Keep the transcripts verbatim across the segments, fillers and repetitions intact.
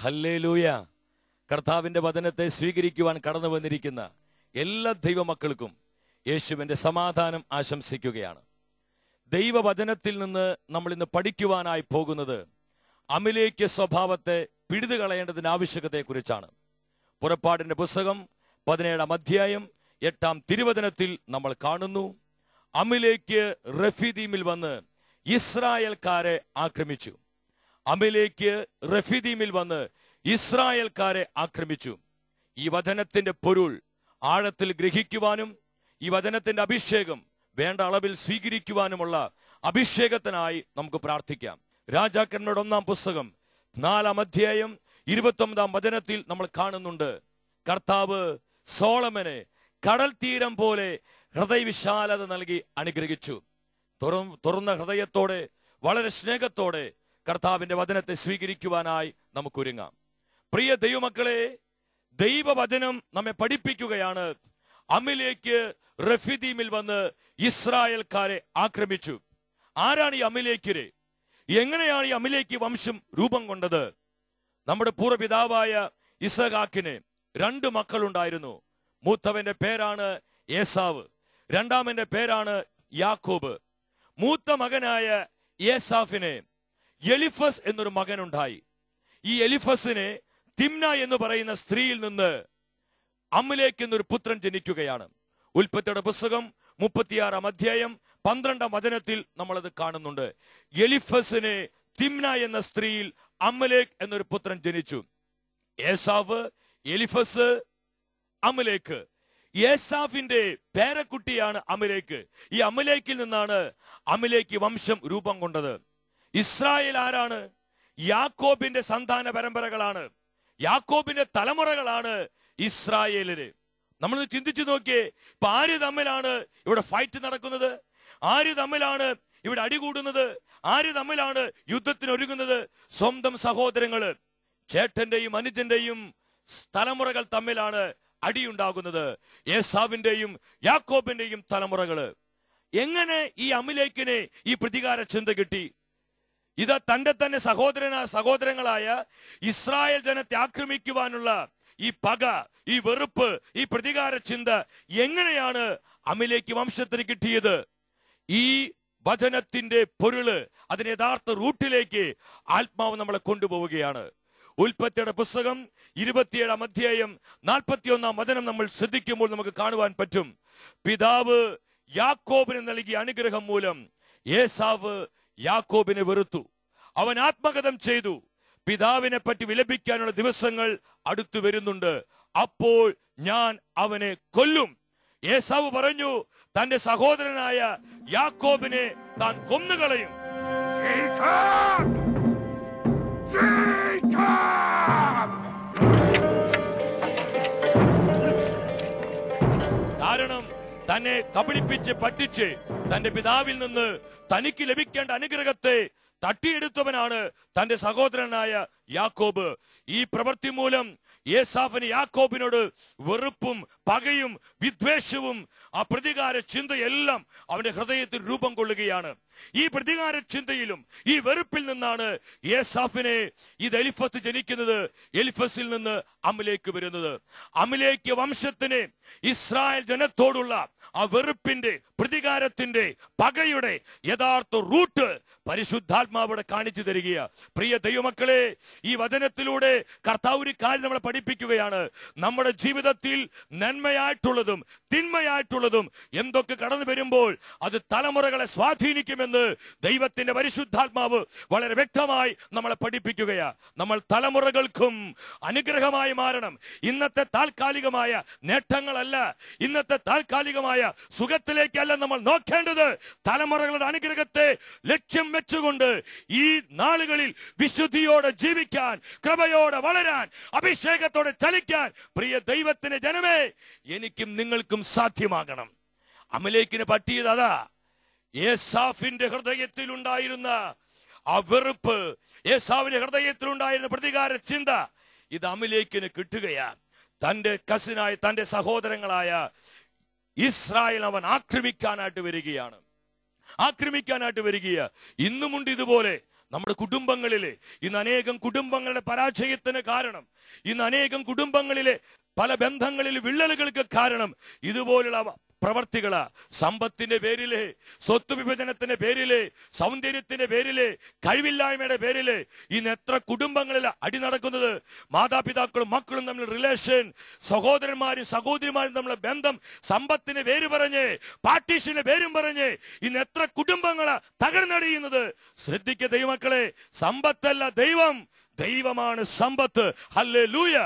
Hallelujah. കർത്താവിന്റെ വചനത്തെ സ്വീകരിക്കുവാൻ കടന്നു വന്നിരിക്കുന്ന എല്ലാ ദൈവമക്കൾക്കും യേശുവിന്റെ സമാധാനം ആശംസിക്കുകയാണ്. ദൈവവചനത്തിൽ നിന്ന് നമ്മൾ ഇന്ന് പഠിക്കുവാനായി പോകുന്നത് അമിലേക്യ സ്വഭാവത്തെ പിടിതുകളയേണ്ടതിന്റെ ആവശ്യകതയെക്കുറിച്ചാണ്. പുറപ്പാടിന്റെ പുസ്തകം പതിനേഴാം അധ്യായം എട്ടാം തിരുവചനത്തിൽ നമ്മൾ കാണുന്നു, അമിലേക്ക് റഫീദീമിൽ വന്ന് ഇസ്രായേൽക്കാരെ ആക്രമിച്ചു. അമിലേക്ക് റഫീദീമിൽ വന്ന് ഇസ്രായേൽക്കാരെ ആക്രമിച്ചു. ഈ വചനത്തിന്റെ പൊരുൾ ആഴത്തിൽ ഗ്രഹിക്കുവാനും ഈ വചനത്തിന്റെ അഭിഷേകം വേണ്ട അളവിൽ സ്വീകരിക്കുവാനുമുള്ള അഭിഷേകത്തിനായി നമുക്ക് പ്രാർത്ഥിക്കാം. രാജാക്കന്മാരുടെ ഒന്നാം പുസ്തകം നാലാം അധ്യായം ഇരുപത്തി ഒമ്പതാം വചനത്തിൽ നമ്മൾ കാണുന്നുണ്ട്, കർത്താവ് സോളമനെ കടൽ തീരം പോലെ ഹൃദയവിശാലത നൽകി അനുഗ്രഹിച്ചു. തുറന്ന ഹൃദയത്തോടെ വളരെ സ്നേഹത്തോടെ കർത്താവിന്റെ വചനത്തെ സ്വീകരിക്കുവാനായി നമുക്ക് ഒരുങ്ങാം. പ്രിയ ദൈവമക്കളെ, ദൈവവചനം നമ്മെ പഠിപ്പിക്കുകയാണ്, അമിലേക്ക് റഫീദീമിൽ വന്ന് ഇസ്രായേൽക്കാരെ ആക്രമിച്ചു. ആരാണ് ഈ അമിലേക്യര്? എങ്ങനെയാണ് ഈ അമിലേക്ക് വംശം രൂപം കൊണ്ടത്? നമ്മുടെ പൂർവ്വപിതാവായ ഇസഹാക്കിന് രണ്ട് മക്കളുണ്ടായിരുന്നു. മൂത്തവന്റെ പേരാണ് ഏസാവ്, രണ്ടാമന്റെ പേരാണ് യാക്കോബ്. മൂത്ത മകനായ ഏസാഫിന് എലിഫസ് എന്നൊരു മകനുണ്ടായി. ഈ എലിഫസിന് തിമ്ന എന്ന് പറയുന്ന സ്ത്രീയിൽ നിന്ന് അമിലേക്ക് എന്നൊരു പുത്രൻ ജനിക്കുകയാണ്. ഉൽപ്പത്തിയുടെ പുസ്തകം മുപ്പത്തിയാറാം അധ്യായം പന്ത്രണ്ടാം വചനത്തിൽ നമ്മളത് കാണുന്നുണ്ട്. എലിഫസിന് തിമ്ന എന്ന സ്ത്രീയിൽ അമലേക്ക് എന്നൊരു പുത്രൻ ജനിച്ചു. ഏസാവ്, എലിഫസ്, അമലേക്ക്. ഏസാഫിന്റെ പേരക്കുട്ടിയാണ് അമലേക്ക്. ഈ അമലേക്കിൽ നിന്നാണ് അമലേക്ക് വംശം രൂപം കൊണ്ടത്. ഇസ്രായേൽ ആരാണ്? യാക്കോബിന്റെ സന്താന പരമ്പരകളാണ്, യാക്കോബിന്റെ തലമുറകളാണ് ഇസ്രായേലിന്. നമ്മൾ ചിന്തിച്ചു നോക്കിയേ, ഇപ്പൊ ആര് തമ്മിലാണ് ഇവിടെ ഫൈറ്റ് നടക്കുന്നത്? ആര് തമ്മിലാണ് ഇവിടെ അടികൂടുന്നത്? ആര് തമ്മിലാണ് യുദ്ധത്തിന് ഒരുങ്ങുന്നത്? സ്വന്തം സഹോദരങ്ങള്, ചേട്ടന്റെയും അനുജന്റെയും തലമുറകൾ തമ്മിലാണ് അടിയുണ്ടാകുന്നത്. ഏസാവിന്റെയും യാക്കോബിന്റെയും തലമുറകള്. എങ്ങനെ ഈ അമിലേക്കിനെ ഈ പ്രതികാര ചിന്ത കിട്ടി? ഇത് തന്റെ തന്നെ സഹോദരന സഹോദരങ്ങളായ ഇസ്രായേൽ ജനത്തെ ആക്രമിക്കുവാനുള്ള ഈ പക, ഈ വെറുപ്പ്, ഈ പ്രതികാര ചിന്ത എങ്ങനെയാണ് അമിലേക്ക് വംശത്തിന് കിട്ടിയത്? ഈ വചനത്തിന്റെ പൊരുള്, അതിന്റെ യഥാർത്ഥ റൂട്ടിലേക്ക് ആത്മാവ് നമ്മളെ കൊണ്ടുപോവുകയാണ്. ഉൽപ്പത്തിയുടെ പുസ്തകം ഇരുപത്തിയേഴാം അധ്യായം നാൽപ്പത്തി ഒന്നാം വചനം നമ്മൾ ശ്രദ്ധിക്കുമ്പോൾ നമുക്ക് കാണുവാൻ പറ്റും, പിതാവ് യാക്കോബിന് നൽകിയ അനുഗ്രഹം മൂലം ഏസാവ് യാക്കോബിനെ വെറുത്തു, അവൻ ആത്മഗതം ചെയ്തു. പിതാവിനെ പറ്റി വിലപിക്കാനുള്ള ദിവസങ്ങൾ അടുത്തു വരുന്നുണ്ട്, അപ്പോൾ ഞാൻ അവനെ കൊല്ലും. ഏസാവ് പറഞ്ഞു, തന്റെ സഹോദരനായ യാക്കോബിനെ താൻ കൊന്നുകളയും. കാരണം തന്നെ കബളിപ്പിച്ച് പറ്റിച്ച് തന്റെ പിതാവിൽ നിന്ന് തനിക്ക് ലഭിക്കേണ്ട അനുഗ്രഹത്തെ തട്ടിയെടുത്തവനാണ് തന്റെ സഹോദരനായ യാക്കോബ്. ഈ പ്രവൃത്തി മൂലം ഏസാഫിന് യാക്കോബിനോട് വെറുപ്പും പകയും വിദ്വേഷവും ആ പ്രതികാര ചിന്തയെല്ലാം അവന്റെ ഹൃദയത്തിൽ രൂപം കൊള്ളുകയാണ്. ഈ പ്രതികാര ചിന്തയിലും ഈ വെറുപ്പിൽ നിന്നാണ് ഏസാഫിനെ ഇത് എലിഫസ് ജനിക്കുന്നത്, എലിഫസിൽ നിന്ന് അമിലേക്ക് വരുന്നത്. അമിലേക്ക് വംശത്തിന് ഇസ്രായേൽ ജനത്തോടുള്ള ആ വെറുപ്പിന്റെ, പ്രതികാരത്തിന്റെ, പകയുടെ യഥാർത്ഥ റൂട്ട് പരിശുദ്ധാത്മാവിടെ കാണിച്ചു തരികയാ. പ്രിയ ദൈവമക്കളെ, ഈ വചനത്തിലൂടെ കർത്താവ് ഒരു കാര്യം നമ്മളെ പഠിപ്പിക്കുകയാണ്. നമ്മുടെ ജീവിതത്തിൽ നന്മയായിട്ടുള്ളതും തിന്മയായിട്ടുള്ളതും എന്തൊക്കെ കടന്നു വരുമ്പോൾ അത് തലമുറകളെ സ്വാധീനിക്കുമെന്ന് ദൈവത്തിന്റെ പരിശുദ്ധാത്മാവ് വളരെ വ്യക്തമായി നമ്മളെ പഠിപ്പിക്കുകയാ. നമ്മൾ തലമുറകൾക്കും അനുഗ്രഹമായി മാറണം. ഇന്നത്തെ താൽക്കാലികമായ നേട്ടങ്ങളല്ല, ഇന്നത്തെ താൽക്കാലികമായ സുഖത്തിലേക്കല്ല നമ്മൾ നോക്കേണ്ടത്. തലമുറകളുടെ അനുഗ്രഹത്തെ ലക്ഷ്യം വെച്ചുകൊണ്ട് ഈ നാളുകളിൽ വിശുദ്ധിയോടെ ജീവിക്കാൻ, കൃപയോടെ വളരാൻ, അഭിഷേകത്തോടെ ചലിക്കാൻ പ്രിയ ദൈവത്തിന്റെ ജനമേ, എനിക്കും നിങ്ങൾക്കും സാധ്യമാകണം. അമലേക്കിന് പറ്റിയത് അതാ. ഏസാഫിന്റെ ഹൃദയത്തിൽ ഉണ്ടായിരുന്ന ആ വെറുപ്പ്, ഏസാവിന്റെ ഹൃദയത്തിൽ ഉണ്ടായിരുന്ന പ്രതികാര ചിന്ത, ഇത് അമലേക്കിന് കിട്ടുകയാ. തന്റെ കസിനായ, തന്റെ സഹോദരങ്ങളായ ഇസ്രായേൽ അവൻ ആക്രമിക്കാനായിട്ട് വരികയാണ്, ആക്രമിക്കാനായിട്ട് വരികയാ. ഇന്നുമുണ്ട് ഇതുപോലെ നമ്മുടെ കുടുംബങ്ങളിലെ ഇന്ന് അനേകം കുടുംബങ്ങളുടെ പരാജയത്തിന് കാരണം, ഇന്ന് അനേകം കുടുംബങ്ങളിലെ പല ബന്ധങ്ങളിൽ വിള്ളലുകൾക്ക് കാരണം ഇതുപോലുള്ള പ്രവർത്തികളാ. സമ്പത്തിന്റെ പേരില്, സ്വത്ത് വിഭജനത്തിന്റെ പേരില്, സൗന്ദര്യത്തിന്റെ പേരില്, കഴിവില്ലായ്മയുടെ പേരില് ഇന്ന് എത്ര കുടുംബങ്ങളിൽ അടി നടക്കുന്നത്. മാതാപിതാക്കളും മക്കളും തമ്മിൽ റിലേഷൻ, സഹോദരന്മാരും സഹോദരിമാരും തമ്മിലുള്ള ബന്ധം സമ്പത്തിന്റെ പേര് പറഞ്ഞ്, പാർട്ടീഷന്റെ പേരും പറഞ്ഞ് ഇന്ന് എത്ര കുടുംബങ്ങളാ തകർന്നടിയുന്നത്. ശ്രദ്ധിക്കുക ദൈവമക്കളെ, സമ്പത്തല്ല ദൈവം, ദൈവമാണ് സമ്പത്ത്. ഹല്ലേലൂയ.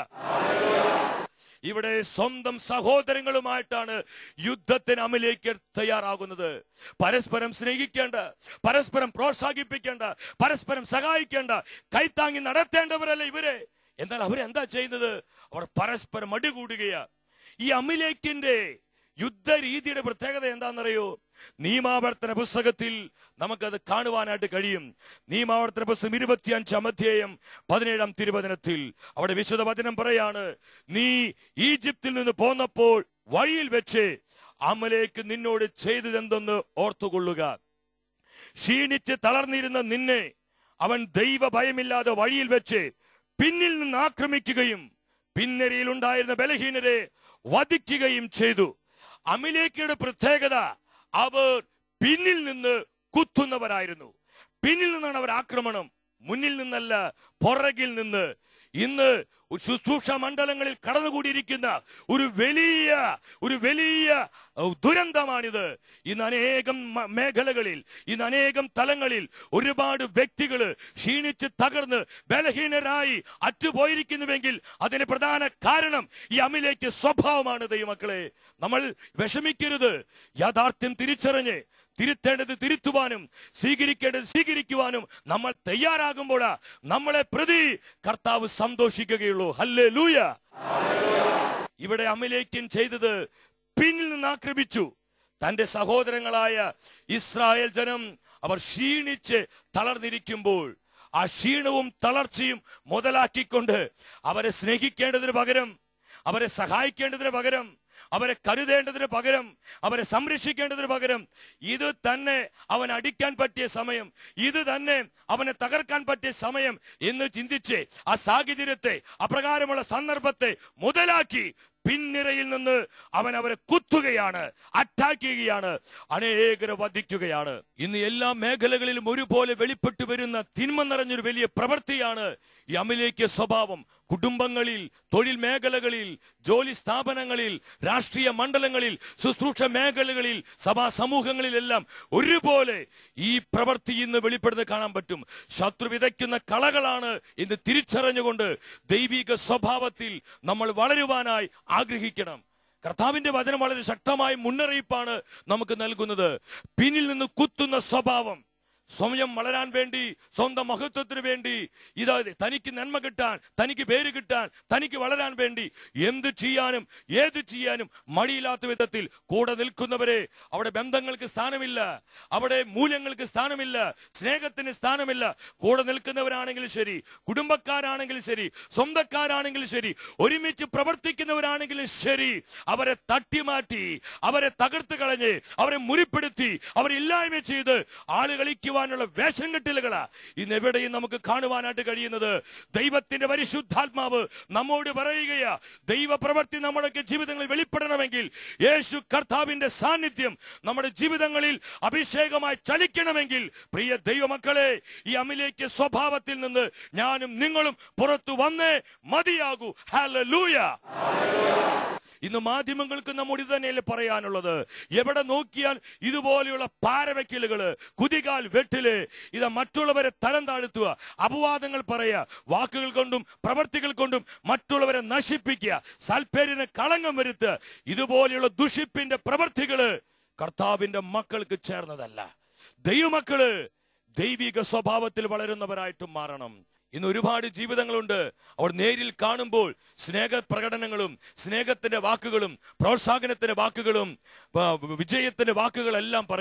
ഇവിടെ സ്വന്തം സഹോദരങ്ങളുമായിട്ടാണ് യുദ്ധത്തിന് അമലേക്ക് തയ്യാറാകുന്നത്. പരസ്പരം സ്നേഹിക്കേണ്ട, പരസ്പരം പ്രോത്സാഹിപ്പിക്കേണ്ട, പരസ്പരം സഹായിക്കേണ്ട, കൈത്താങ്ങി നടത്തേണ്ടവരല്ല ഇവരെ. എന്നാൽ അവരെന്താ ചെയ്യുന്നത്? അവർ പരസ്പരം അടികൂടുകയാ. ഈ അമലേക്കിന്റെ യുദ്ധരീതിയുടെ പ്രത്യേകത എന്താണെന്നറിയോ? നിയമാവർത്തന പുസ്തകത്തിൽ നമുക്കത് കാണുവാനായിട്ട് കഴിയും. നിയമാവർത്തന പുസ്തകം ഇരുപത്തി അഞ്ചാം അധ്യായം പതിനേഴാം തിരുവചനത്തിൽ അവിടെ വിശുദ്ധ വചനം പറയാണ്, നീ ഈജിപ്തിൽ നിന്ന് പോന്നപ്പോൾ വഴിയിൽ വെച്ച് അമലേക്ക് നിന്നോട് ചെയ്തതെന്തെന്ന് ഓർത്തുകൊള്ളുക. ക്ഷീണിച്ച് തളർന്നിരുന്ന നിന്നെ അവൻ ദൈവ ഭയമില്ലാതെ വഴിയിൽ വെച്ച് പിന്നിൽ നിന്ന് ആക്രമിക്കുകയും പിന്നരയിൽ ഉണ്ടായിരുന്ന ബലഹീനരെ വധിക്കുകയും ചെയ്തു. അമലേക്കയുടെ പ്രത്യേകത, അവർ പിന്നിൽ നിന്ന് കുത്തുന്നവരായിരുന്നു. പിന്നിൽ നിന്നാണ് അവർ ആക്രമണം, മുന്നിൽ നിന്നല്ല, പുറകിൽ നിന്ന്. ഇന്ന് ശുശ്രൂഷ മണ്ഡലങ്ങളിൽ കടന്നുകൂടിയിരിക്കുന്ന ഒരു വലിയ ഒരു വലിയ ദുരന്തമാണിത്. ഇന്ന് അനേകം മേഖലകളിൽ, ഇന്ന് അനേകം തലങ്ങളിൽ ഒരുപാട് വ്യക്തികൾ ക്ഷീണിച്ച് തകർന്ന് ബലഹീനരായി അറ്റുപോയിരിക്കുന്നുവെങ്കിൽ അതിന് പ്രധാന കാരണം ഈ അമലേക്ക് സ്വഭാവമാണ്. ദൈവമക്കളെ, നമ്മൾ വിഷമിക്കരുത്. യാഥാർത്ഥ്യം തിരിച്ചറിഞ്ഞ് തിരുത്തേണ്ടത് തിരുത്തുവാനും സ്വീകരിക്കേണ്ടത് സ്വീകരിക്കുവാനും നമ്മൾ തയ്യാറാകുമ്പോഴാ നമ്മളെ പ്രതി കർത്താവ് സന്തോഷിക്കുകയുള്ളൂ. ഹല്ലേലൂയ. ഇവിടെ അമലേക്കൻ ചെയ്തത് പിന്നിൽ നിന്ന് ആക്രമിച്ചു. തന്റെ സഹോദരങ്ങളായ ഇസ്രായേൽ ജനം അവർ ക്ഷീണിച്ച് തളർന്നിരിക്കുമ്പോൾ ആ ക്ഷീണവും തളർച്ചയും മുതലാക്കിക്കൊണ്ട് അവരെ സ്നേഹിക്കേണ്ടതിന് പകരം, അവരെ സഹായിക്കേണ്ടതിന് പകരം, അവരെ കരുതേണ്ടതിന് പകരം, അവരെ സംരക്ഷിക്കേണ്ടതിന് പകരം ഇത് തന്നെ അവൻ അടിക്കാൻ പറ്റിയ സമയം, ഇത് തന്നെ അവനെ തകർക്കാൻ പറ്റിയ സമയം എന്ന് ചിന്തിച്ച് ആ സാഹചര്യത്തെ, അപ്രകാരമുള്ള സന്ദർഭത്തെ മുതലാക്കി പിൻനിരയിൽ നിന്ന് അവൻ അവരെ കുത്തുകയാണ്, അറ്റാക്ക് ചെയ്യുകയാണ്, അനേകരെ വധിക്കുകയാണ്. ഇന്ന് എല്ലാ മേഖലകളിലും ഒരുപോലെ വെളിപ്പെട്ടു വരുന്ന തിന്മ നിറഞ്ഞൊരു വലിയ പ്രവൃത്തിയാണ് ഈ അമലേക്യ സ്വഭാവം. കുടുംബങ്ങളിൽ, തൊഴിൽ മേഖലകളിൽ, ജോലി സ്ഥാപനങ്ങളിൽ, രാഷ്ട്രീയ മണ്ഡലങ്ങളിൽ, ശുശ്രൂഷ മേഖലകളിൽ, സഭാ സമൂഹങ്ങളിലെല്ലാം ഒരുപോലെ ഈ പ്രവൃത്തി ഇന്ന് വെളിപ്പെടുന്നത് കാണാൻ പറ്റും. ശത്രു വിതയ്ക്കുന്ന കളകളാണ് ഇന്ന് തിരിച്ചറിഞ്ഞുകൊണ്ട് ദൈവിക സ്വഭാവത്തിൽ നമ്മൾ വളരുവാനായി ആഗ്രഹിക്കണം. കർത്താവിന്റെ വചനം വളരെ ശക്തമായ മുന്നറിയിപ്പാണ് നമുക്ക് നൽകുന്നത്. പിന്നിൽ നിന്ന് കുത്തുന്ന സ്വഭാവം, സ്വയം വളരാൻ വേണ്ടി, സ്വന്തം മഹത്വത്തിന് വേണ്ടി, ഇതാ തനിക്ക് നന്മ കിട്ടാൻ, തനിക്ക് പേര് കിട്ടാൻ, തനിക്ക് വളരാൻ വേണ്ടി എന്ത് ചെയ്യാനും ഏത് ചെയ്യാനും മടിയില്ലാത്ത വിധത്തിൽ കൂടെ നിൽക്കുന്നവരെ, അവിടെ ബന്ധങ്ങൾക്ക് സ്ഥാനമില്ല, അവിടെ മൂല്യങ്ങൾക്ക് സ്ഥാനമില്ല, സ്നേഹത്തിന് സ്ഥാനമില്ല. കൂടെ നിൽക്കുന്നവരാണെങ്കിലും ശരി, കുടുംബക്കാരാണെങ്കിലും ശരി, സ്വന്തക്കാരാണെങ്കിലും ശരി, ഒരുമിച്ച് പ്രവർത്തിക്കുന്നവരാണെങ്കിലും ശരി, അവരെ തട്ടിമാറ്റി, അവരെ തകർത്ത് കളഞ്ഞ്, അവരെ മുറിപ്പെടുത്തി, അവരെ ഇല്ലായ്മ ചെയ്ത് ആള് കളിക്കുവാൻ വേഷം കെട്ടലുകളാ ഇന്ന് എവിടെയും നമുക്ക് കാണുവാനായിട്ട് കഴിയുന്നത്. ദൈവത്തിന്റെ പരിശുദ്ധാത്മാവ് നമ്മോട് പറയുകയാ, ദൈവ പ്രവൃത്തി നമ്മുടെ ജീവിതങ്ങളിൽ വെളിപ്പെടണമെങ്കിൽ, യേശു കർത്താവിന്റെ സാന്നിധ്യം നമ്മുടെ ജീവിതങ്ങളിൽ അഭിഷേകമായി ചലിക്കണമെങ്കിൽ, പ്രിയ ദൈവമക്കളെ, ഈ അമലേക്യ സ്വഭാവത്തിൽ നിന്ന് ഞാനും നിങ്ങളും പുറത്തു വന്നേ മതിയാകൂ. ഹല്ലേലൂയ. ഇന്ന് മാധ്യമങ്ങൾക്ക് നമ്മോട് ഇത് തന്നെയല്ലേ പറയാനുള്ളത്. എവിടെ നോക്കിയാൽ ഇതുപോലെയുള്ള പാരവയ്ക്കലുകള്, കുതികാൽ വെട്ടില്, ഇത് മറ്റുള്ളവരെ തരം താഴ്ത്തുക, അപവാദങ്ങൾ പറയുക, വാക്കുകൾ കൊണ്ടും പ്രവർത്തികൾ കൊണ്ടും മറ്റുള്ളവരെ നശിപ്പിക്കുക, സൽപ്പേരിന് കളങ്കം വരുത്തുക, ഇതുപോലെയുള്ള ദുഷിപ്പിന്റെ പ്രവർത്തികള് കർത്താവിന്റെ മക്കൾക്ക് ചേർന്നതല്ല. ദൈവമക്കള് ദൈവിക സ്വഭാവത്തിൽ വളരുന്നവരായിട്ട് മാറണം. ഇന്ന് ഒരുപാട് ജീവിതങ്ങളുണ്ട്, അവർ നേരിൽ കാണുമ്പോൾ സ്നേഹ പ്രകടനങ്ങളും സ്നേഹത്തിന്റെ വാക്കുകളും പ്രോത്സാഹനത്തിന്റെ വാക്കുകളും വിജയത്തിന്റെ വാക്കുകളെല്ലാം പറയും.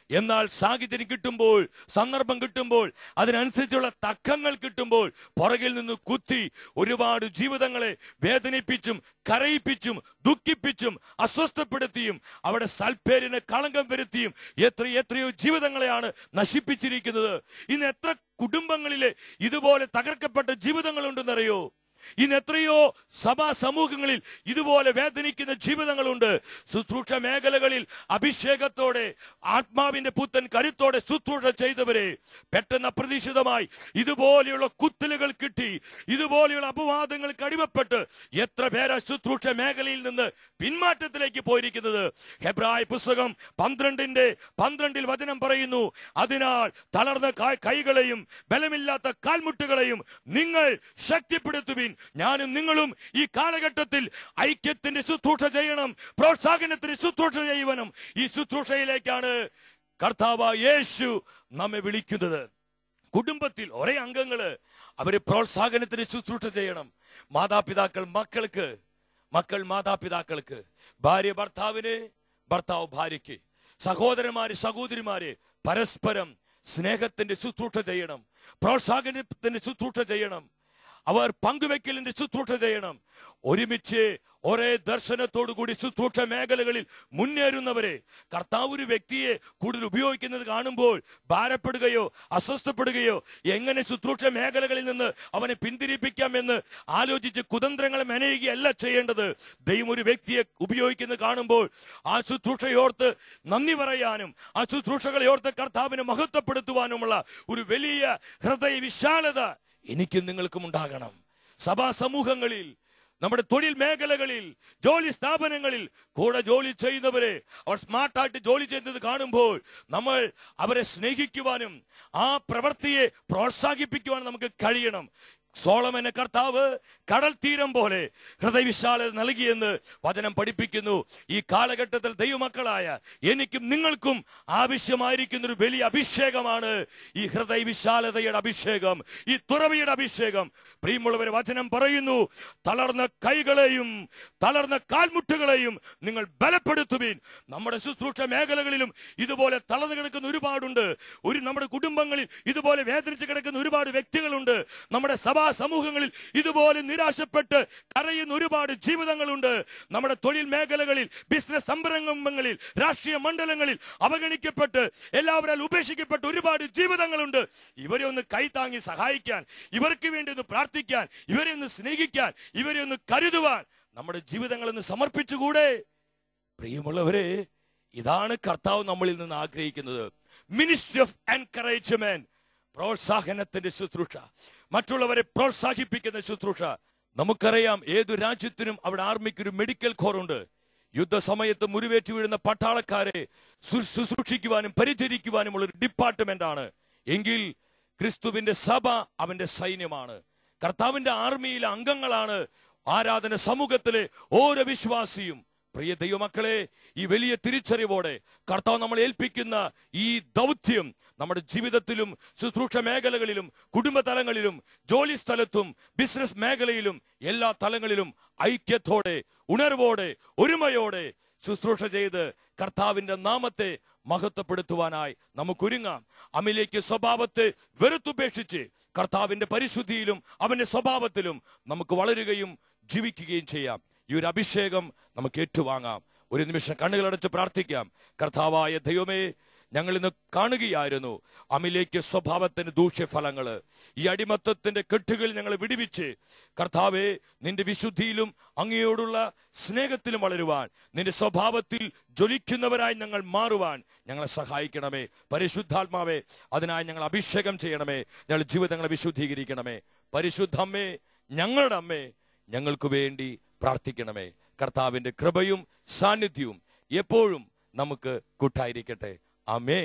എന്നാൽ സാഹചര്യം കിട്ടുമ്പോൾ, സന്ദർഭം കിട്ടുമ്പോൾ, അതിനനുസരിച്ചുള്ള തക്കങ്ങൾ കിട്ടുമ്പോൾ പുറകിൽ നിന്ന് കുത്തി ഒരുപാട് ജീവിതങ്ങളെ വേദനിപ്പിച്ചും കരയിപ്പിച്ചും ദുഃഖിപ്പിച്ചും അസ്വസ്ഥപ്പെടുത്തിയും അവിടെ സൽപ്പേരിന് കളങ്കം വരുത്തിയും എത്ര എത്രയോ ജീവിതങ്ങളെയാണ് നശിപ്പിച്ചിരിക്കുന്നത്. ഇന്ന് എത്ര കുടുംബങ്ങളിലെ ഇതുപോലെ തകർക്കപ്പെട്ട ജീവിതങ്ങളുണ്ടെന്നറിയോ? ഇന്ന് എത്രയോ സഭാ സമൂഹങ്ങളിൽ ഇതുപോലെ വേദനിക്കുന്ന ജീവിതങ്ങളുണ്ട്. ശുശ്രൂഷ മേഖലകളിൽ അഭിഷേകത്തോടെ ആത്മാവിന്റെ പുത്തൻ കരുത്തോടെ ശുശ്രൂഷ ചെയ്തവരെ പെട്ടെന്ന് അപ്രതീക്ഷിതമായി ഇതുപോലെയുള്ള കുത്തലുകൾ കിട്ടി, ഇതുപോലെയുള്ള അപവാദങ്ങൾക്ക് അടിമപ്പെട്ട് എത്ര പേരാ ശുശ്രൂഷ മേഖലയിൽ നിന്ന് പിന്മാറ്റത്തിലേക്ക് പോയിരിക്കുന്നത്. ഹെബ്രായ പുസ്തകം പന്ത്രണ്ടിന്റെ പന്ത്രണ്ടിൽ വചനം പറയുന്നു, അതിനാൽ തളർന്ന കൈകളെയും ബലമില്ലാത്ത കാൽമുട്ടുകളെയും നിങ്ങൾ ശക്തിപ്പെടുത്തുവിൻ. ഞാനും നിങ്ങളും ഈ കാലഘട്ടത്തിൽ ഐക്യത്തിന്റെ ശുശ്രൂഷ ചെയ്യണം, പ്രോത്സാഹനത്തിന് ശുശ്രൂഷ ചെയ്യുവനും. ഈ ശുശ്രൂഷയിലേക്കാണ് കർത്താവായ യേശു നമ്മെ വിളിക്കുന്നത്. കുടുംബത്തിൽ ഒരേ അംഗങ്ങള് അവര് പ്രോത്സാഹനത്തിന് ശുശ്രൂഷ ചെയ്യണം. മാതാപിതാക്കൾ മക്കൾക്ക്, മക്കൾ മാതാപിതാക്കൾക്ക്, ഭാര്യ ഭർത്താവിന്, ഭർത്താവ് ഭാര്യയ്ക്ക്, സഹോദരന്മാര് സഹോദരിമാര് പരസ്പരം സ്നേഹത്തിന്റെ ശുശ്രൂഷ ചെയ്യണം, പ്രോത്സാഹനത്തിന്റെ ശുശ്രൂഷ ചെയ്യണം, അവർ പങ്കുവെക്കലിന്റെ ശുശ്രൂഷ ചെയ്യണം. ഒരുമിച്ച് ഒരേ ദർശനത്തോടു കൂടി ശുശ്രൂഷ മേഖലകളിൽ മുന്നേറുന്നവരെ കർത്താവ് ഒരു വ്യക്തിയെ കൂടുതൽ ഉപയോഗിക്കുന്നത് കാണുമ്പോൾ ഭാരപ്പെടുകയോ അസ്വസ്ഥപ്പെടുകയോ എങ്ങനെ ശുശ്രൂഷ മേഖലകളിൽ നിന്ന് അവനെ പിന്തിരിപ്പിക്കാം എന്ന് ആലോചിച്ച് കുതന്ത്രങ്ങൾ മെനയുകയല്ല ചെയ്യേണ്ടത്. ദൈവം ഒരു വ്യക്തിയെ ഉപയോഗിക്കുന്നത് കാണുമ്പോൾ ആ ശുശ്രൂഷയോർത്ത് നന്ദി പറയാനും ആ ശുശ്രൂഷകളെ ഓർത്ത് കർത്താവിനെ മഹത്വപ്പെടുത്തുവാനുമുള്ള ഒരു വലിയ ഹൃദയ വിശാലത എനിക്കും നിങ്ങൾക്കും ഉണ്ടാകണം. സഭാ സമൂഹങ്ങളിൽ, നമ്മുടെ തൊഴിൽ മേഖലകളിൽ, ജോലി സ്ഥാപനങ്ങളിൽ കൂടെ ജോലി ചെയ്യുന്നവരെ അവർ സ്മാർട്ടായിട്ട് ജോലി ചെയ്യുന്നത് കാണുമ്പോൾ നമ്മൾ അവരെ സ്നേഹിക്കുവാനും ആ പ്രവൃത്തിയെ പ്രോത്സാഹിപ്പിക്കുവാനും നമുക്ക് കഴിയണം. സോളമന് കർത്താവ് കടൽ തീരം പോലെ ഹൃദയവിശാലത നൽകിയെന്ന് വചനം പഠിപ്പിക്കുന്നു. ഈ കാലഘട്ടത്തിൽ ദൈവമക്കളായ എനിക്കും നിങ്ങൾക്കും ആവശ്യമായിരിക്കുന്ന ഒരു വലിയ അഭിഷേകമാണ് ഈ ഹൃദയവിശാലതയുടെ അഭിഷേകം, ഈ തുറവിയുടെ അഭിഷേകം. പ്രിയമുള്ളവരെ, വചനം പറയുന്നു, തളർന്ന കൈകളെയും തളർന്ന കാൽമുട്ടുകളെയും നിങ്ങൾ ബലപ്പെടുത്തുവിൻ. നമ്മുടെ ശുശ്രൂഷ മേഖലകളിലും ഇതുപോലെ തളർന്നു കിടക്കുന്ന ഒരുപാടുണ്ട്. ഒരു നമ്മുടെ കുടുംബങ്ങളിൽ ഇതുപോലെ വേദനിച്ച് കിടക്കുന്ന ഒരുപാട് വ്യക്തികളുണ്ട്. നമ്മുടെ സഭാ സമൂഹങ്ങളിൽ ഇതുപോലെ നിരാശപ്പെട്ട് കരയുന്ന ഒരുപാട് ജീവിതങ്ങളുണ്ട്. നമ്മുടെ തൊഴിൽ മേഖലകളിൽ, ബിസിനസ് സംരംഭങ്ങളിൽ, രാഷ്ട്രീയ മണ്ഡലങ്ങളിൽ അവഗണിക്കപ്പെട്ട് എല്ലാവരും ഉപേക്ഷിക്കപ്പെട്ട ഒരുപാട് ജീവിതങ്ങളുണ്ട്. ഇവരെ ഒന്ന് കൈതാങ്ങി സഹായിക്കാൻ, ഇവർക്ക് വേണ്ടി ഒന്ന് പ്രാർത്ഥിക്കാൻ, ഇവരെ ഒന്ന് സ്നേഹിക്കാൻ, ഇവരെ ഒന്ന് കരുതുവാൻ നമ്മുടെ ജീവിതങ്ങൾ ഒന്ന് സമർപ്പിച്ചുകൂടെ? പ്രിയമുള്ളവരെ, ഇതാണ് കർത്താവ് നമ്മളിൽ നിന്ന് ആഗ്രഹിക്കുന്നത്. മിനിസ്ട്രി ഓഫ് എൻകറേജ്മെന്റ്, പ്രോത്സാഹനത്തിന്റെ ശുശ്രൂഷ, മറ്റുള്ളവരെ പ്രോത്സാഹിപ്പിക്കുന്ന ശുശ്രൂഷ. നമുക്കറിയാം, ഏതു രാജ്യത്തിനും അവിടെ ആർമിക്ക് ഒരു മെഡിക്കൽ കോർ ഉണ്ട്. യുദ്ധസമയത്ത് മുറിവേറ്റ് വീഴുന്ന പട്ടാളക്കാരെ ശുശ്രൂഷിക്കുവാനും പരിചരിക്കുവാനുമുള്ള ഒരു ഡിപ്പാർട്ട്മെന്റ് ആണ്. എങ്കിൽ ക്രിസ്തുവിന്റെ സഭ അവന്റെ സൈന്യമാണ്. കർത്താവിന്റെ ആർമിയിലെ അംഗങ്ങളാണ് ആരാധന സമൂഹത്തിലെ ഓരോ വിശ്വാസിയും. പ്രിയ ദൈവമക്കളെ, ഈ വലിയ തിരിച്ചറിവോടെ കർത്താവ് നമ്മൾ ഏൽപ്പിക്കുന്ന ഈ ദൗത്യം നമ്മുടെ ജീവിതത്തിലും ശുശ്രൂഷ മേഖലകളിലും കുടുംബ തലങ്ങളിലും ജോലി സ്ഥലത്തും ബിസിനസ് മേഖലയിലും എല്ലാ തലങ്ങളിലും ഐക്യത്തോടെ ഉണർവോടെ ഒരുമയോടെ ശുശ്രൂഷ ചെയ്ത് കർത്താവിന്റെ നാമത്തെ മഹത്വപ്പെടുത്തുവാനായി നമുക്കൊരുങ്ങാം. അമിലേക്ക് സ്വഭാവത്തെ വെറുത്തുപേക്ഷിച്ച് കർത്താവിന്റെ പരിശുദ്ധിയിലും അവന്റെ സ്വഭാവത്തിലും നമുക്ക് വളരുകയും ജീവിക്കുകയും ചെയ്യാം. ഈ ഒരു അഭിഷേകം നമുക്ക് ഏറ്റുവാങ്ങാം. ഒരു നിമിഷം കണ്ണുകളടച്ച് പ്രാർത്ഥിക്കാം. കർത്താവായ ദൈവമേ, ഞങ്ങൾ ഇന്ന് കാണുകയായിരുന്നു അമിലേക്ക് സ്വഭാവത്തിന്റെ ദൂഷ്യഫലങ്ങള്. ഈ അടിമത്തത്തിന്റെ കെട്ടുകൾ ഞങ്ങൾ വിടുവിച്ച് കർത്താവെ, നിന്റെ വിശുദ്ധിയിലും അങ്ങയോടുള്ള സ്നേഹത്തിലും വളരുവാൻ, നിന്റെ സ്വഭാവത്തിൽ ജ്വലിക്കുന്നവരായി ഞങ്ങൾ മാറുവാൻ ഞങ്ങളെ സഹായിക്കണമേ. പരിശുദ്ധാത്മാവേ, അതിനായി ഞങ്ങൾ അഭിഷേകം ചെയ്യണമേ. ഞങ്ങൾ ജീവിതങ്ങളെ വിശുദ്ധീകരിക്കണമേ. പരിശുദ്ധമ്മേ, ഞങ്ങളുടെ അമ്മേ, ഞങ്ങൾക്ക് വേണ്ടി പ്രാർത്ഥിക്കണമേ. കർത്താവിന്റെ കൃപയും സാന്നിധ്യവും എപ്പോഴും നമുക്ക് കൂട്ടായിരിക്കട്ടെ. ആമേൻ.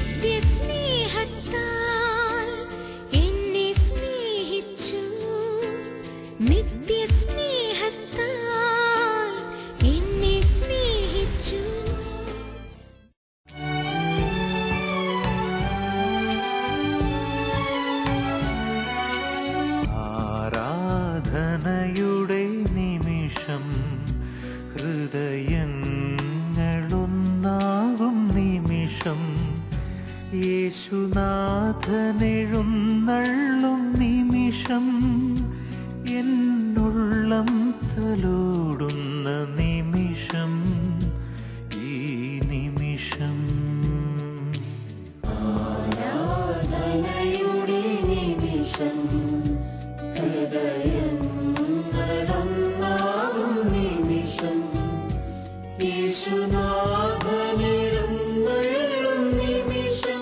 നിത്യസ്നേഹത്താൽ എന്നെ സ്നേഹിച്ചു, നിത്യസ്നേഹത്താൽ എന്നെ സ്നേഹിച്ചു. ആരാധനയുടെ നിമിഷം, ഹൃദയങ്ങളൊന്നാകും നിമിഷം, എന്നുള്ളം തലോടുന്ന നിമിഷം, ഈ നിമിഷം ആരാധനയുടെ നിമിഷം, ഹൃദയം കടന്നാകും നിമിഷം, യേശുനാഥനെഴുന്നള്ളും നിമിഷം,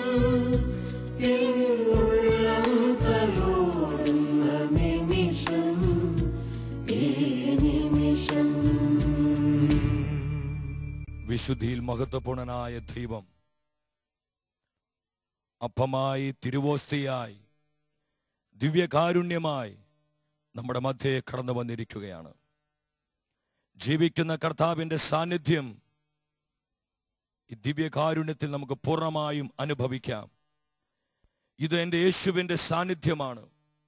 എന്നുള്ളം തലോടുന്ന നിമിഷം, ഈ നിമിഷം. വിശുദ്ധിയിൽ മഹത്വപൂർണനായ ദൈവം അപ്പമായി, തിരുവോസ്തിയായി, ദിവ്യകാരുണ്യമായി നമ്മുടെ മധ്യേ കടന്നു വന്നിരിക്കുകയാണ്. ജീവിക്കുന്ന കർത്താവിന്റെ സാന്നിധ്യം ഈ ദിവ്യകാരുണ്യത്തിൽ നമുക്ക് പൂർണ്ണമായും അനുഭവിക്കാം. ഇത് എൻ്റെ യേശുവിൻ്റെ സാന്നിധ്യമാണ്.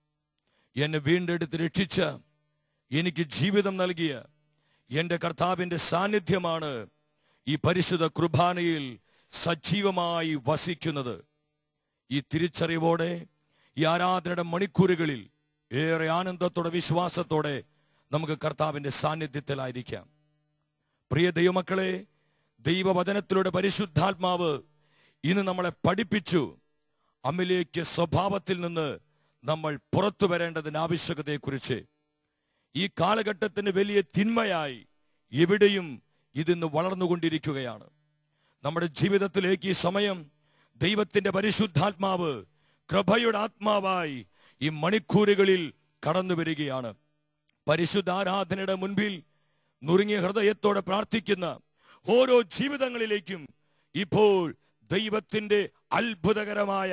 എന്നെ വീണ്ടെടുത്ത് രക്ഷിച്ച, എനിക്ക് ജീവിതം നൽകിയ എൻ്റെ കർത്താവിൻ്റെ സാന്നിധ്യമാണ് ഈ പരിശുദ്ധ കുർബാനയിൽ സജീവമായി വസിക്കുന്നത്. ഈ തിരിച്ചറിവോടെ ഈ ആരാധനയുടെ മണിക്കൂറുകളിൽ ഏറെ ആനന്ദത്തോടെ, വിശ്വാസത്തോടെ നമുക്ക് കർത്താവിൻ്റെ സാന്നിധ്യത്തിലായിരിക്കാം. പ്രിയ ദൈവമക്കളെ, ദൈവവചനത്തിലൂടെ പരിശുദ്ധാത്മാവ് ഇന്ന് നമ്മളെ പഠിപ്പിച്ചു. അമിലേഖ്യ സ്വഭാവത്തിൽ നിന്ന് നമ്മൾ പുറത്തു വരേണ്ടതിന്റെ ആവശ്യകതയെക്കുറിച്ച്. ഈ കാലഘട്ടത്തിന് വലിയ തിന്മയായി എവിടെയും ഇതിന്ന് വളർന്നുകൊണ്ടിരിക്കുകയാണ്. നമ്മുടെ ജീവിതത്തിലേക്ക് ഈ സമയം ദൈവത്തിന്റെ പരിശുദ്ധാത്മാവ് കൃപയുടെ ആത്മാവായി ഈ മണിക്കൂറുകളിൽ കടന്നു വരികയാണ്. പരിശുദ്ധ ആരാധനയുടെ മുൻപിൽ നുറുങ്ങിയ ഹൃദയത്തോടെ പ്രാർത്ഥിക്കുന്ന ഓരോ ജീവിതങ്ങളിലേക്കും ഇപ്പോൾ ദൈവത്തിന്റെ അത്ഭുതകരമായ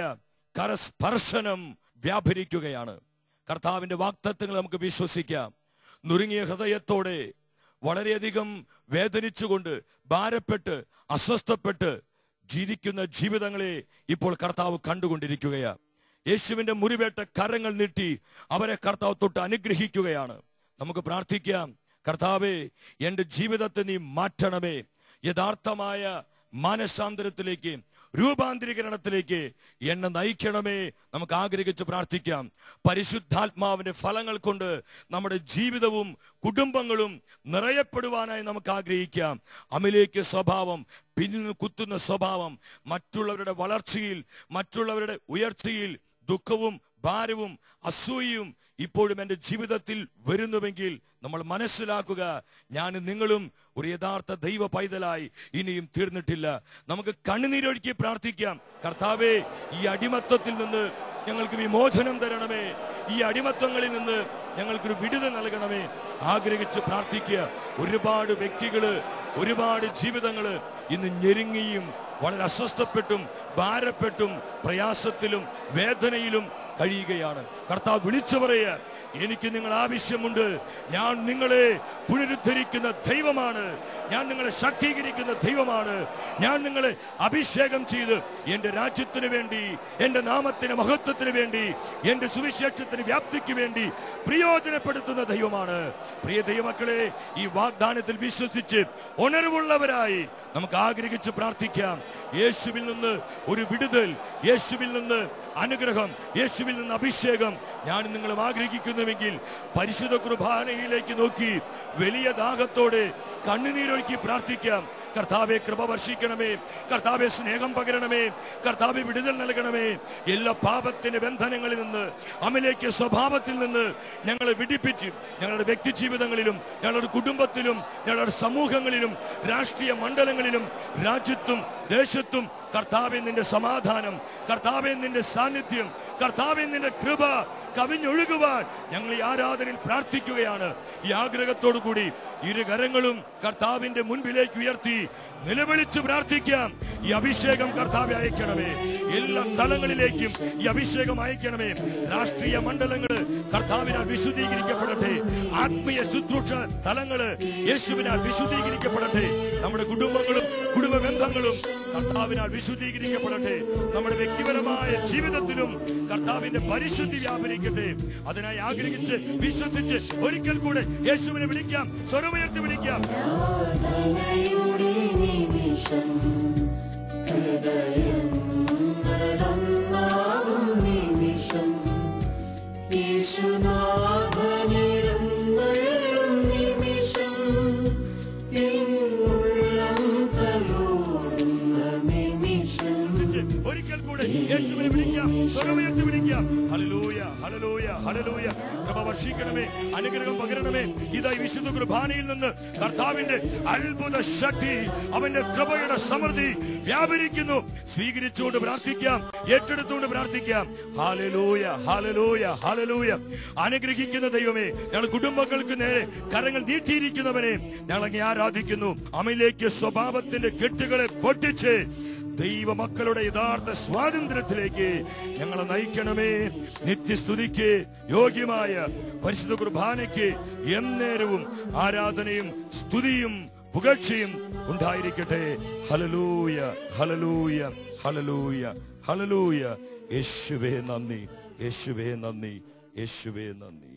കരസ്പർശനം വ്യാപരിക്കുകയാണ്. കർത്താവിന്റെ വാഗ്ദത്തങ്ങൾ നമുക്ക് വിശ്വസിക്കാം. നുറുങ്ങിയ ഹൃദയത്തോടെ, വളരെയധികം വേദനിച്ചുകൊണ്ട്, ഭാരപ്പെട്ട്, അസ്വസ്ഥപ്പെട്ട് ജീവിക്കുന്ന ജീവിതങ്ങളെ ഇപ്പോൾ കർത്താവ് കണ്ടുകൊണ്ടിരിക്കുകയാണ്. യേശുവിന്റെ മുറിവേറ്റ കരങ്ങൾ നീട്ടി അവരെ കർത്താവ് തൊട്ട് അനുഗ്രഹിക്കുകയാണ്. നമുക്ക് പ്രാർത്ഥിക്കാം. കർത്താവേ, എൻ്റെ ജീവിതത്തെ നീ മാറ്റണമേ. യഥാർത്ഥമായ മാനസാന്തരത്തിലേക്ക്, രൂപാന്തരീകരണത്തിലേക്ക് എന്നെ നയിക്കണമേ. നമുക്ക് ആഗ്രഹിച്ച് പ്രാർത്ഥിക്കാം. പരിശുദ്ധാത്മാവിന്റെ ഫലങ്ങൾ കൊണ്ട് നമ്മുടെ ജീവിതവും കുടുംബങ്ങളും നിറയപ്പെടുവാനായി നമുക്ക് ആഗ്രഹിക്കാം. അമിലേഖ്യ സ്വഭാവം, പിന്നിൽ കുത്തുന്ന സ്വഭാവം, മറ്റുള്ളവരുടെ വളർച്ചയിൽ, മറ്റുള്ളവരുടെ ഉയർച്ചയിൽ ദുഃഖവും ഭാരവും അസൂയയും ഇപ്പോഴും എൻ്റെ ജീവിതത്തിൽ വരുന്നുവെങ്കിൽ നമ്മൾ മനസ്സിലാക്കുക, ഞാനും നിങ്ങളും ഒരു യഥാർത്ഥ ദൈവ പൈതലായി ഇനിയും തീർന്നിട്ടില്ല. നമുക്ക് കണ്ണുനീരൊഴുക്കി പ്രാർത്ഥിക്കാം. കർത്താവേ, ഈ അടിമത്തത്തിൽ നിന്ന് ഞങ്ങൾക്ക് വിമോചനം തരണമേ. ഈ അടിമത്തങ്ങളിൽ നിന്ന് ഞങ്ങൾക്കൊരു വിടുതൽ നൽകണമേ. ആഗ്രഹിച്ച് പ്രാർത്ഥിക്കുക. ഒരുപാട് വ്യക്തികള്, ഒരുപാട് ജീവിതങ്ങള് ഇന്ന് ഞെരുങ്ങിയും വളരെ അസ്വസ്ഥപ്പെട്ടും ഭാരപ്പെട്ടും പ്രയാസത്തിലും വേദനയിലും കഴിയുകയാണ്. കർത്താവ് വിളിച്ചു പറയുക, എനിക്ക് നിങ്ങൾ ആവശ്യമുണ്ട്. ഞാൻ നിങ്ങളെ പുനരുദ്ധരിക്കുന്ന ദൈവമാണ്. ഞാൻ നിങ്ങളെ ശക്തീകരിക്കുന്ന ദൈവമാണ്. ഞാൻ നിങ്ങളെ അഭിഷേകം ചെയ്ത് എൻ്റെ രാജ്യത്തിന് വേണ്ടി, എൻ്റെ നാമത്തിന് മഹത്വത്തിന് വേണ്ടി, എൻ്റെ സുവിശേഷത്തിന് വ്യാപ്തിക്ക് വേണ്ടി പ്രയോജനപ്പെടുത്തുന്ന ദൈവമാണ്. പ്രിയ ദൈവമക്കളെ, ഈ വാഗ്ദാനത്തിൽ വിശ്വസിച്ച് ഉണർവുള്ളവരായി നമുക്ക് ആഗ്രഹിച്ച് പ്രാർത്ഥിക്കാം. യേശുവിൽ നിന്ന് ഒരു വിടുതൽ, യേശുവിൽ നിന്ന് അനുഗ്രഹം, യേശുവിൽ നിന്ന് അഭിഷേകം ഞാൻ നിങ്ങളും ആഗ്രഹിക്കുന്നുവെങ്കിൽ പരിശുദ്ധ കുർബാനയിലേക്ക് നോക്കി വലിയ ദാഹത്തോടെ കണ്ണുനീരൊഴുക്കി പ്രാർത്ഥിക്കാം. കർത്താവെ, കൃപ വർഷിക്കണമേ. കർത്താവെ, സ്നേഹം പകരണമേ. കർത്താവെ, വിടുതൽ നൽകണമേ. എല്ലാ പാപത്തിന്റെ ബന്ധനങ്ങളിൽ നിന്ന്, അമിലേഖ്യ സ്വഭാവത്തിൽ നിന്ന് ഞങ്ങളെ വിടിപ്പിച്ച് ഞങ്ങളുടെ വ്യക്തി ജീവിതങ്ങളിലും, ഞങ്ങളുടെ കുടുംബത്തിലും, ഞങ്ങളുടെ സമൂഹങ്ങളിലും, രാഷ്ട്രീയ മണ്ഡലങ്ങളിലും, രാജ്യത്തും ദേശത്തും കർത്താവേ, നിന്റെ സമാധാനം, കർത്താവേ, നിന്റെ സാന്നിധ്യം, കർത്താവേ, നിന്റെ കൃപ കവിഞ്ഞൊഴുകുവാൻ ഞങ്ങൾ ഈ ആരാധനയിൽ പ്രാർത്ഥിക്കുകയാണ്. ഈ ആഗ്രഹത്തോടു കൂടി ഇരു കരങ്ങളും കർത്താവിന്റെ മുൻപിലേക്ക് ഉയർത്തി നിലവിളിച്ച് പ്രാർത്ഥിക്കാം. ഈ അഭിഷേകം കർത്താവെ അയക്കണമേ. എല്ലാ തലങ്ങളിലേക്കും ഈ അഭിഷേകം അയക്കണമേ. രാഷ്ട്രീയ മണ്ഡലങ്ങള് കർത്താവിനാൽ വിശുദ്ധീകരിക്കപ്പെടട്ടെ. ആത്മീയ ശുശ്രൂഷ തലങ്ങള് യേശുവിനാൽ വിശുദ്ധീകരിക്കപ്പെടട്ടെ. നമ്മുടെ കുടുംബങ്ങളും കുടുംബ ബന്ധങ്ങളും കർത്താവിനാൽ വിശുദ്ധീകരിക്കപ്പെടട്ടെ. നമ്മുടെ വ്യക്തിപരമായ ജീവിതത്തിലും കർത്താവിന്റെ പരിശുദ്ധി വ്യാപരിക്കട്ടെ. അതിനായി ആഗ്രഹിച്ച് വിശ്വസിച്ച് ഒരിക്കൽ കൂടെ യേശുവിനെ വിളിക്കാം. സ്വരമുയർത്തി വിളിക്കാം. നിമിഷം, ഹൃദയം കടന്നാകും നിമിഷം, യേശുനാഥനിടം അനുഗ്രഹം പകരണമേ. ഇതായി വിശുദ്ധ കുർബാനയിൽ നിന്ന് കർത്താവിന്റെ അത്ഭുത ശക്തി, അവന്റെ കൃപയുടെ സമൃദ്ധി വ്യാപരിക്കുന്നു. സ്വീകരിച്ചുകൊണ്ട് പ്രാർത്ഥിക്കാം, ഏറ്റെടുത്തുകൊണ്ട് പ്രാർത്ഥിക്കാം. ഹല്ലേലൂയ, ഹല്ലേലൂയ, ഹല്ലേലൂയ. അനുഗ്രഹിക്കുന്ന ദൈവമേ, ഞങ്ങൾ കുടുംബങ്ങൾക്ക് നേരെ കരങ്ങൾ നീട്ടിയിരിക്കുന്നവനെ ഞങ്ങൾ അങ്ങേ ആരാധിക്കുന്നു. അമയിലേക്ക് സ്വഭാവത്തിന്റെ കെട്ടുകളെ പൊട്ടിച്ച് ദൈവമക്കളുടെ യഥാർത്ഥ സ്വാതന്ത്ര്യത്തിലേക്ക് ഞങ്ങളെ നയിക്കണമേ. നിത്യസ്തുതിക്ക് യോഗ്യമായ പരിശുദ്ധ കുർബാനയ്ക്ക് എന്നേരവും ആരാധനയും സ്തുതിയും പുകഴ്ചയും ഉണ്ടായിരിക്കട്ടെ. ഹല്ലേലൂയ, ഹല്ലേലൂയ, ഹല്ലേലൂയ, ഹല്ലേലൂയ. യേശുവേ നന്ദി, യേശുവേ നന്ദി, യേശുവേ നന്ദി.